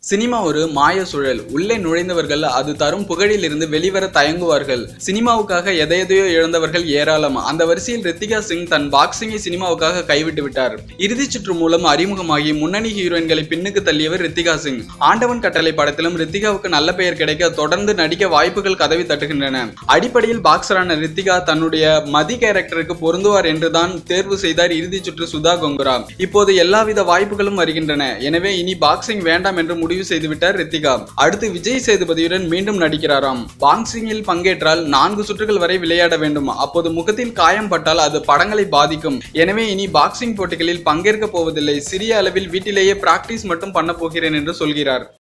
Cinema ஒரு மாய சுழல். உள்ளே நுழைந்தவர்கள் அது தரும் புகழில் இருந்து வெளிவர தயங்குவார்கள். சினிமாவுக்காக எதையதையோ இழந்தவர்கள் ஏராளம். அந்த வரிசையில் ரித்திகா சிங் தன் பாக்ஸிங்கை சினிமாவுக்காக கைவிட்டு விட்டார். இறுதிச் சுற்று மூலம் அறிமுகமாகி முன்னணி ஹீரோயின்களை பின்னுக்கு தள்ளியவர் ரித்திகா சிங். ஆண்டவன் கட்டளை படத்திலும் ரித்திகாவுக்கு நல்ல பெயர் கிடைக்க தொடர்ந்து நடிக்க வாய்ப்புகள் கதவி தட்டுகின்றன. அடிப்படையில் பாக்ஸரான ரித்திகா தன்னுடைய மதி கேரக்டருக்கு பொருந்துவார் என்றுதான் தேர்வு செய்தார் இறுதிச் சுற்று சுதா கொங்குரா. இப்போது எல்லாவித வாய்ப்புகளும் வருகின்றன. எனவே இனி பாக்ஸிங் வேண்டாம் என்று முடிவு செய்துவிட்டார் ரித்திகா. அடுத்து விஜய் சேதுபதியுடன் மீண்டும் நடிக்கிறாராம். பாக்ஸிங்கில் பங்கேற்றால் 4 சுற்றுகள் வரை விளையாட வேண்டும். அப்போது முகத்தில் காயம் பட்டால் அது படங்களை பாதிக்கும். எனவே இனி பாக்ஸிங் போட்டிகளில் பங்கேற்க போவதில்லை. சிறிய அளவில் வீட்டிலேயே பிராக்டிஸ் மட்டும் பண்ண போகிறேன் என்று சொல்கிறார்.